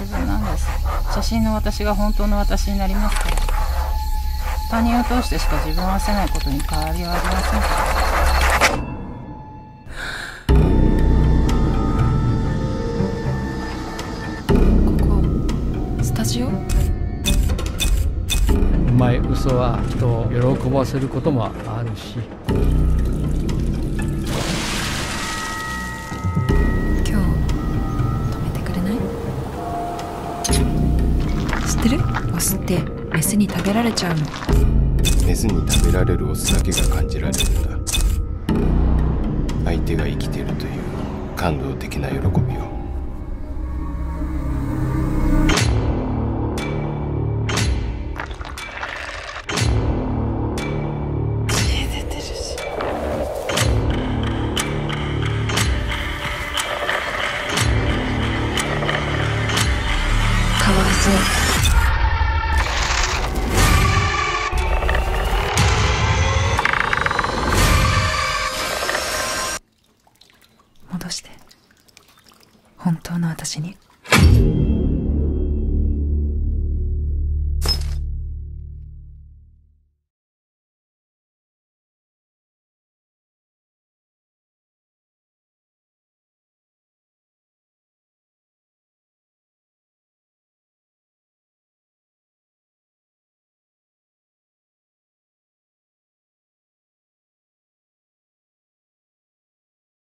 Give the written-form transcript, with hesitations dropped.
自分なんです。写真の私が本当の私になりますから。他人を通してしか自分を合わせないことに変わりはありませんから。ここスタジオ？ うまい嘘は人を喜ばせることもあるし。 今日止めてくれない？知ってる？オスってメスに食べられちゃうの。 メスに食べられるオスだけが感じられるんだ。相手が生きているという感動的な喜びを。 血出てるし。かわいそう。戻して、本当の私に。